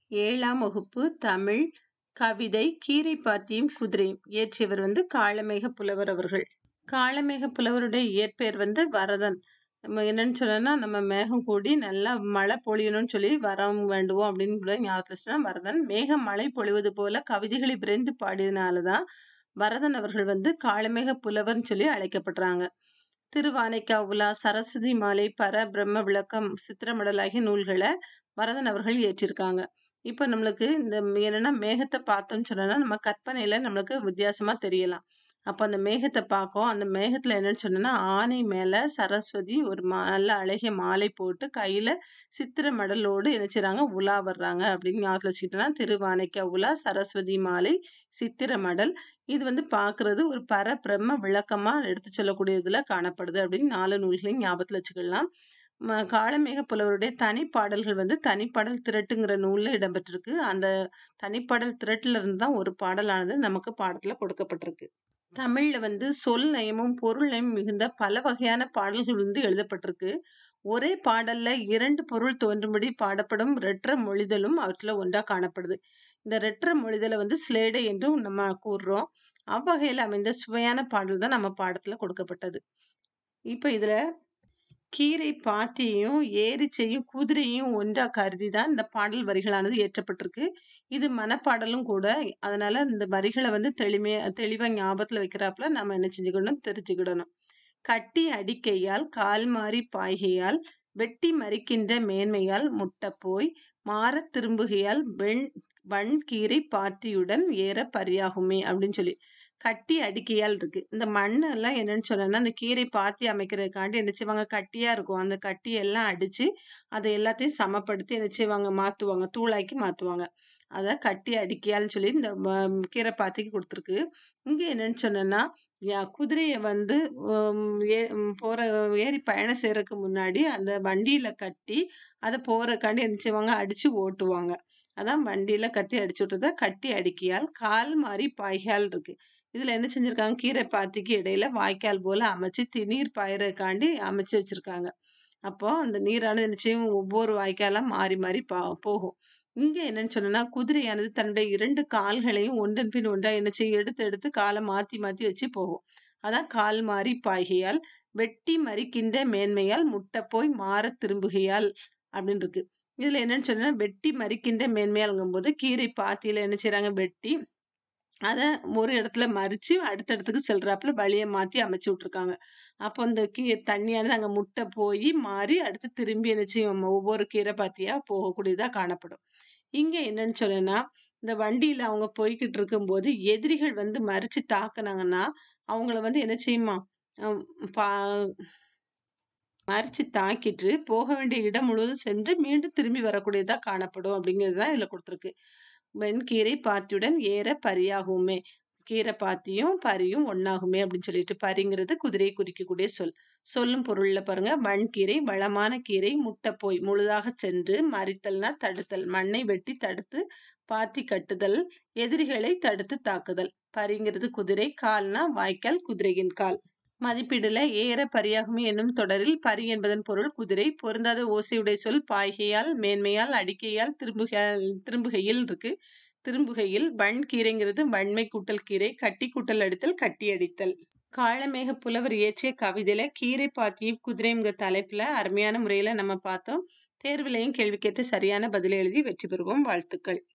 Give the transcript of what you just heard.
ஏழாம் வகுப்பு தமிழ் கவிதை கீரைப்பாத்தியும் குதிரையும் இயற்றியவர் காளமேக புலவர் அவர்கள். காளமேக புலவருடைய இயற்பெயர் வரதன். நம்ம என்னன்னு சொல்லணும்னா, நம்ம மேகம் கூடி நல்லா மழை பொழியணும்னு சொல்லி வரம் வேண்டுவோம் அப்படின்னு கூட ஞாபகத்துல வச்சுன்னா வரதன். மேகம் மழை பொழிவது போல கவிதைகளை விரைந்து பாடியதுனாலதான் வரதன் அவர்கள் காளமேக புலவர்னு சொல்லி அழைக்கப்படுறாங்க. திருவானைக்கா உலா, சரஸ்வதி மாலை, பர பிரம்ம விளக்கம், சித்திரமடல் ஆகிய நூல்களை வரதன் அவர்கள் இயற்றியிருக்காங்க. இப்ப நம்மளுக்கு இந்த என்னன்னா மேகத்தை பார்த்தோம்னு சொன்னா நம்ம கற்பனையில நம்மளுக்கு வித்தியாசமா தெரியலாம். அப்ப அந்த மேகத்தை பார்க்கும். அந்த மேகத்துல என்னன்னு சொன்னா, ஆனை மேல சரஸ்வதி ஒரு நல்ல அழகிய மாலை போட்டு கையில சித்திர மடலோடு என்ன செய்றாங்க, உலா வர்றாங்க அப்படின்னு ஞாபகத்துல வச்சுக்கிட்டோம்னா, திருவானைக்கா உலா, சரஸ்வதி மாலை, சித்திர மடல். இது பாக்குறது ஒரு பிரம்ம விளக்கமா எடுத்து சொல்லக்கூடியதுல காணப்படுது அப்படின்னு 4 நூல்களையும் ஞாபகத்துல வச்சுக்கலாம். காளமேக புலவருடைய தனிப்பாடல்கள் தனிப்பாடல் திரட்டுங்கிற நூல்ல இடம்பெற்றிருக்கு. அந்த தனிப்பாடல் திரட்டுல இருந்து தான் ஒரு பாடலானது நமக்கு பாடத்துல கொடுக்கப்பட்டிருக்கு. தமிழ்ல சொல் நயமும் பொருள் நயமும் மிகுந்த பல வகையான பாடல்கள் எழுதப்பட்டிருக்கு. ஒரே பாடல்ல 2 பொருள் தோன்றும்படி பாடப்படும் ரெற்ற மொழிதலும் அவற்றுல ஒன்றா காணப்படுது. இந்த ரெற்ற மொழிதலை சிலேடை என்றும் நம்ம கூறுறோம். அவ்வகையில அமைந்த சுவையான பாடல் தான் நம்ம பாடத்துல கொடுக்கப்பட்டது. இப்ப இதுல கீரை பாத்தியையும் ஏரிச்சையும் குதிரையும் ஒன்றா கருதிதான் இந்த பாடல் வரிகளானது இயற்றப்பட்டிருக்கு. இது மனப்பாடலும் கூட. அதனால இந்த வரிகளை தெளிவா ஞாபகத்துல வைக்கிறாப்புல நம்ம என்ன செஞ்சுக்கணும், தெரிஞ்சுக்கிடணும். கட்டி அடிக்கையால், கால் மாறி பாய்கையால், வெட்டி மறிக்கின்ற மேன்மையால், முட்டை போய் மாறத் திரும்புகையால், வன்கீரை பாத்தியுடன் ஏற பரியாகுமே அப்படின்னு சொல்லி கட்டி அடிக்கையால் இருக்கு. இந்த மண்ணு எல்லாம் என்னன்னு சொன்னா, அந்த கீரை பாத்தி அமைக்கிறதுக்காண்டி என்ன செய்வாங்க, கட்டியா இருக்கும். அந்த கட்டியெல்லாம் அடிச்சு அதை எல்லாத்தையும் சமப்படுத்தி என்ன செய்வாங்க, மாத்துவாங்க, தூளாக்கி மாத்துவாங்க. அத கட்டி அடிக்கையால்னு சொல்லி இந்த கீரை பாத்திக்கு கொடுத்துருக்கு. இங்க என்னன்னு சொன்னா, குதிரைய போற ஏறி பயணம் செய்யறதுக்கு முன்னாடி அந்த வண்டியில கட்டி அதை போறதுக்காண்டி என்ன செய்வாங்க, அடிச்சு ஓட்டுவாங்க. அதான் வண்டியில கட்டி அடிச்சு விட்டுறத கட்டி அடிக்கையால். கால் மாறி பாய்கையால் இருக்கு. இதுல என்ன செஞ்சிருக்காங்க, கீரை பாத்திக்கு இடையில வாய்க்கால் போல அமைச்சு நீர் பாயறதுக்காண்டி அமைச்சு வச்சிருக்காங்க. அப்போ அந்த நீரானது என்ன செய்யும், ஒவ்வொரு வாய்க்காலா மாறி மாறி போகும். இங்க என்னன்னு சொன்னா, குதிரையானது தன்னுடைய 2 கால்களையும் ஒன்றன் பின் ஒன்றா என்ன செய்யும், எடுத்து எடுத்து காலை மாத்தி மாத்தி வச்சு போகும். அதான் கால் மாறி பாய்கையால். வெட்டி மறிக்கின்ற மேன்மையால், முட்டை போய் மாற திரும்புகையால் அப்படின்னு இருக்கு. இதுல என்னன்னு சொன்னா, வெட்டி மறிக்கின்ற மேன்மையால்ங்கும் போது கீரை பாத்தியில என்ன செய்யறாங்க, வெட்டி அத ஒரு இடத்துல மறிச்சு அடுத்த இடத்துக்கு செல்றாப்புல வழிய மாத்தி அமைச்சு விட்டுருக்காங்க. அப்போ அந்த தண்ணியானது அங்க முட்டை போய் மாறி அடுத்து திரும்பி என்ன செய்யும், ஒவ்வொரு கீரை பாத்தியா போகக்கூடியதா காணப்படும். இங்க என்னன்னு சொன்னா, இந்த வண்டியில அவங்க போய்கிட்டு இருக்கும் போது எதிரிகள் மறிச்சு தாக்குனாங்கன்னா அவங்கள என்ன செய்யுமா, மறிச்சு தாக்கிட்டு போக வேண்டிய இடம் முழுவதும் சென்று மீண்டும் திரும்பி வரக்கூடியதா காணப்படும் அப்படிங்கிறதுதான் இதுல கொடுத்துருக்கு. வெண்கீரை பாத்தியுடன் ஏற பரியாகுமே. கீரை பாத்தியும் பரியும் ஒன்னாகுமே அப்படின்னு சொல்லிட்டு, பரிங்கிறது குதிரையை குறிக்கக்கூடிய சொல். சொல்லும் பொருள்ல பாருங்க, வன்கீரை வளமான கீரை, முட்டை போய் முழுதாக சென்று, மறித்தல்னா தடுத்தல், மண்ணை வெட்டி தடுத்து பாத்தி கட்டுதல், எதிரிகளை தடுத்து தாக்குதல். பரிங்கிறது குதிரை, கால்னா வாய்க்கால், குதிரையின் கால். மதிப்பீடுல ஏற பரியாகுமே என்னும் தொடரில் பரி என்பதன் பொருள் குதிரை. பொருந்தாத ஓசையுடைய சொல் பாய்கையால், மேன்மையால், அடிக்கையால், திரும்புகையில் இருக்கு. திரும்புகையில். வன்கீரைங்கிறது வன்மை கூட்டல் கீரை, கட்டி கூட்டல் அடித்தல், கட்டி அடித்தல். காளமேக புலவர் இயற்றிய கவிதையில கீரை பாத்தியும் குதிரைங்கிற தலைப்புல அருமையான முறையில நம்ம பார்த்தோம். தேர்விலையும் கேள்வி கேட்டு சரியான பதிலை எழுதி வெற்றி பெறுவோம். வாழ்த்துக்கள்.